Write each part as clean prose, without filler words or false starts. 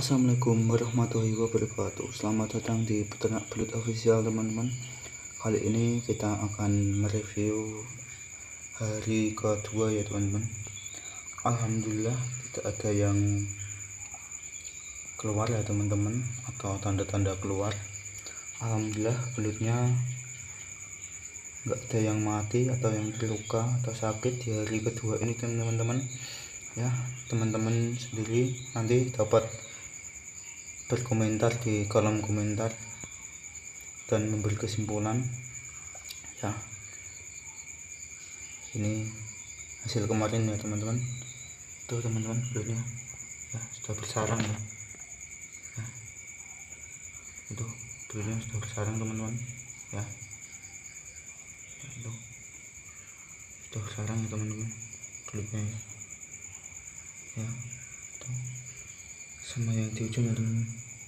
Assalamualaikum warahmatullahi wabarakatuh. Selamat datang di Peternak Belut Official, teman-teman. Kali ini kita akan mereview hari kedua ya, teman-teman. Alhamdulillah tidak ada yang keluar ya, teman-teman, atau tanda-tanda keluar. Alhamdulillah belutnya nggak ada yang mati atau yang terluka atau sakit di hari kedua ini, teman-teman. Ya, teman-teman sendiri nanti dapat berkomentar di kolom komentar dan memberi kesimpulan ya. Ini hasil kemarin ya, teman-teman. Tuh, teman-teman, belutnya ya sudah bersarang ya. Itu belutnya sudah bersarang, teman-teman ya. Itu sudah bersarang ya, teman-teman, belutnya ya. Tuh, sama yang di ujung ya, teman-teman.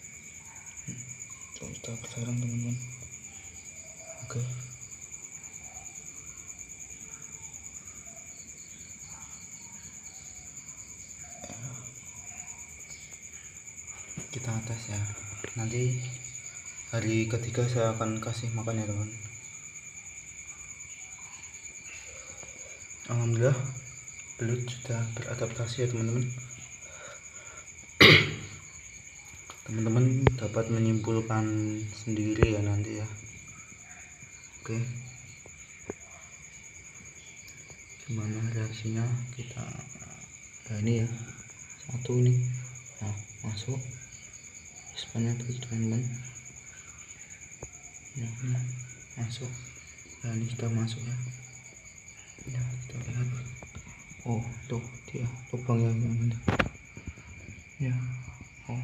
Tuh, sudah bersarang, teman-teman. Oke. Kita atas ya. Nanti hari ketiga saya akan kasih makan ya, teman. Alhamdulillah belut sudah beradaptasi ya, teman-teman. Teman-teman dapat menyimpulkan sendiri ya nanti ya. Oke, gimana reaksinya kita ini ya, satu nih nah, masuk spannya tuh, teman-teman ya, masuk ya, ini sudah masuk ya. Ya, kita lihat. Oh, tuh dia lubang yang mana ya. Oh.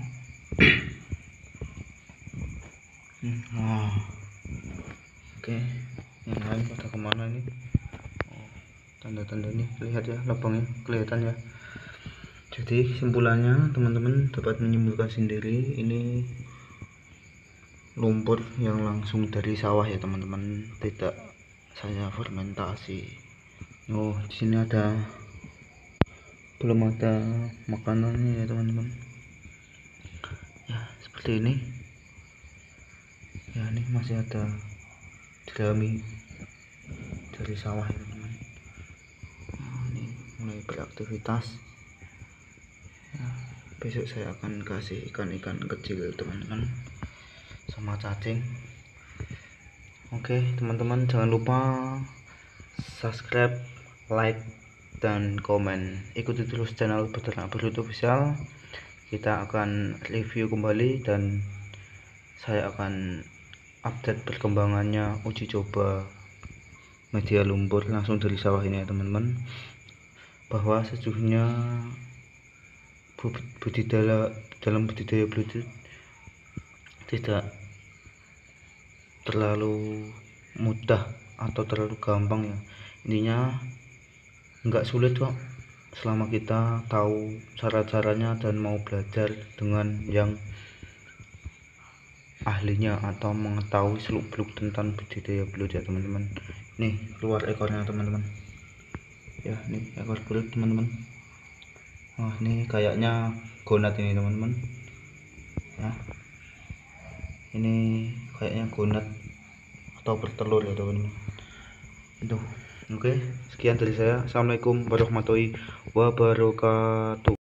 Nah, oke, yang lain pada kemana ini? Oh, tanda-tanda ini lihat ya, lubangnya kelihatan ya. Jadi kesimpulannya, teman-teman dapat menyimpulkan sendiri, ini lumpur yang langsung dari sawah ya, teman-teman, tidak saya fermentasi. Oh, di sini belum ada makanannya ya, teman-teman ya, seperti ini ya. Ini masih ada jerami dari sawah ya, teman-teman. Nah, ini mulai beraktivitas ya. Besok saya akan kasih ikan-ikan kecil, teman-teman, sama cacing. Oke, teman-teman, jangan lupa subscribe, like, dan komen. Ikuti terus channel Peternak Belut Official. Kita akan review kembali dan saya akan update perkembangannya uji coba media lumpur langsung dari sawah ini ya, teman-teman. Bahwa sejujurnya dalam budidaya belut tidak terlalu mudah atau terlalu gampang ya. Intinya nggak sulit kok, selama kita tahu cara-caranya dan mau belajar dengan yang ahlinya atau mengetahui seluk-beluk tentang budidaya belut ya, teman-teman. Nih keluar ekornya, teman-teman ya. Nih ekor belut, teman-teman. Wah, ini kayaknya gonat ini, teman-teman ya. Ini kayaknya gonat atau bertelur ya, teman-teman. Itu oke, sekian dari saya. Assalamualaikum warahmatullahi wabarakatuh.